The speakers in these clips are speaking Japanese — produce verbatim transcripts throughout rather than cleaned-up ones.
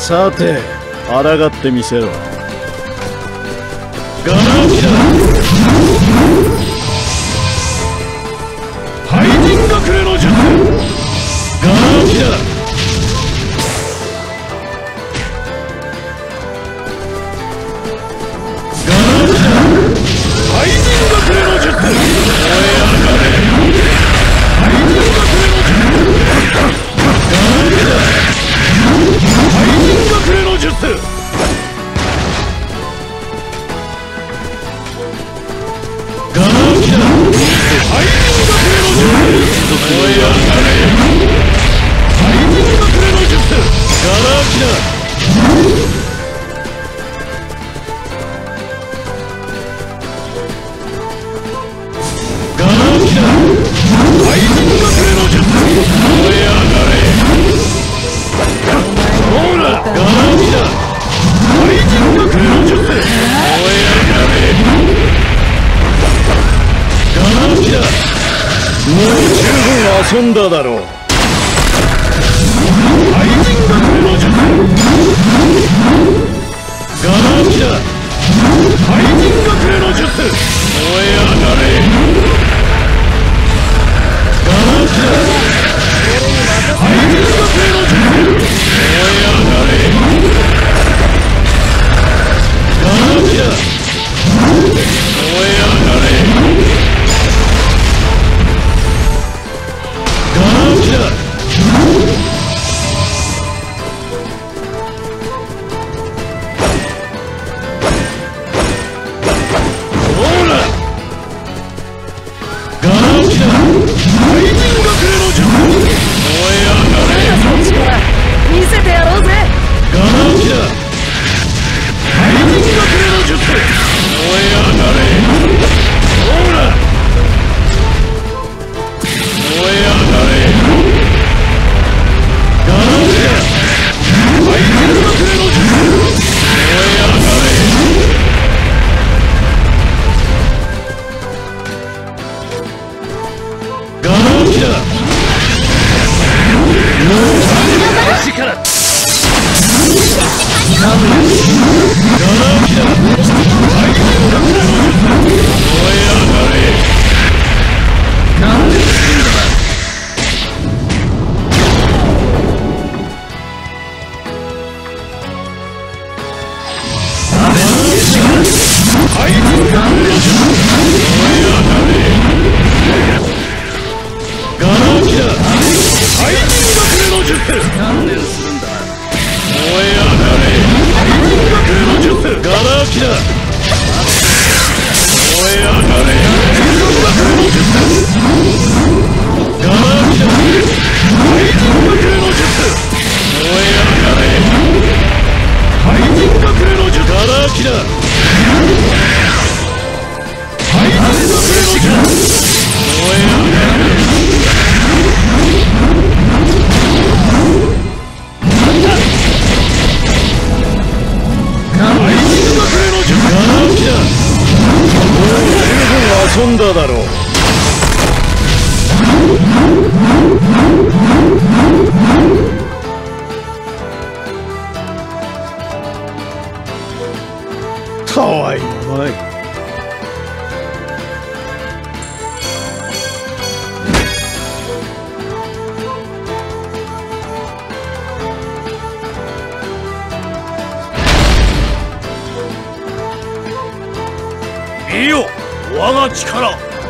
さて抗ってみせろ。ガラキだ。廃人隠れの術。ガラキだ。廃人隠れの術。燃え上がれ。廃人隠れの術。ガラキだ。廃人隠れの術。ガラキだ。廃人隠れの術。燃え上がれ。廃人隠れの術。ガラキだ。廃人隠れの術。燃え上がれ。ほらガラキだ。廃人隠れの術。燃え上がれ。ガラキだ。もう十分遊んだだろう。廃人隠れの術。ガラキだ。廃人隠れの術。燃え上がれ。ガラキだ。廃人隠れの術。燃え上がれ。ガラキだ。燃え上がれ。ガラキだ。ほらガラキだ。廃人隠れの術。燃え上がれ。そっちから見せてやろうぜ。ガラキだ。廃人隠れの術。燃え上がれ。ほら燃え上がれ。ガラキだ。廃人隠れの術。燃え上がれ。ガラキだ。もう足からガラキだ。廃人隠れの術。燃え上がれ。なんで死んだ。廃人隠れの術。燃え上がれ。ガラキだ。廃人隠れの術。何年するんだ。燃え上がれ。廃人隠れの術。ガラキだ。燃え上がれ。廃人隠れの術。ガラキだ。廃人隠れの術。燃え上がれ。廃人隠れの術。ガラキだ。廃人隠れの術。燃え上がれ。廃人隠れの術。ガラキだ。もう十分遊んだだろう。たわいもない。見よ我が力。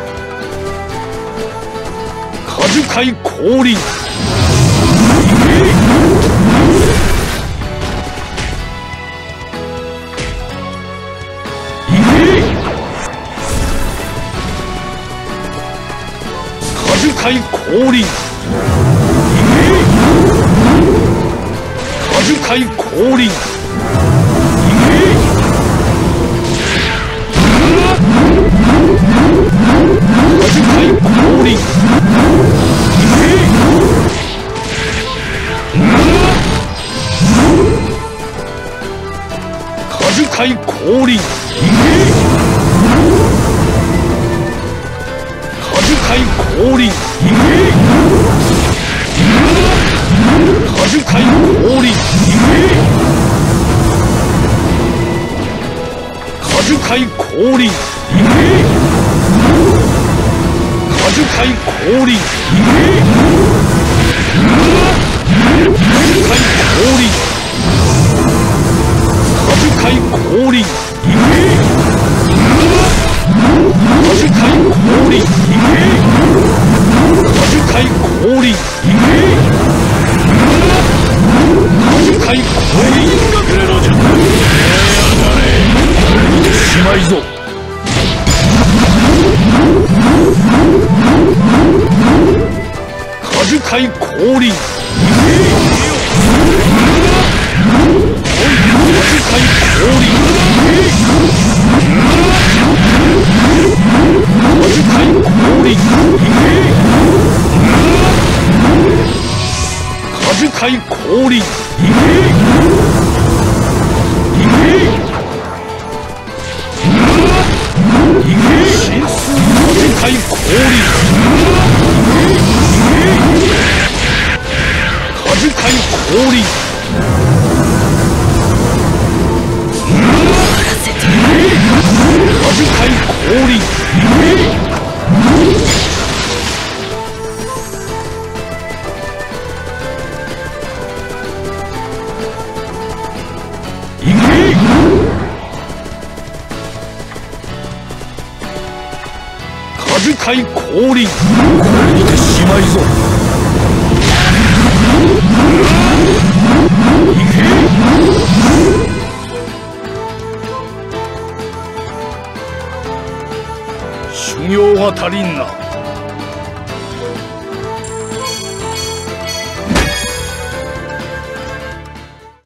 果樹界降臨。果樹界降臨。果樹界降臨。果樹界降臨。果樹界降臨。果樹界降臨。果樹界降臨。 界降臨果樹界降臨果樹界降臨果樹界降臨果樹界降臨果樹界降臨果樹界降臨隠れろじゃしまいぞ果樹界降臨果樹界降臨果樹界降臨果樹界降臨神数果樹界降臨果樹界降臨果樹界降臨果樹界降臨これにてしまいぞ行け修行が足りんな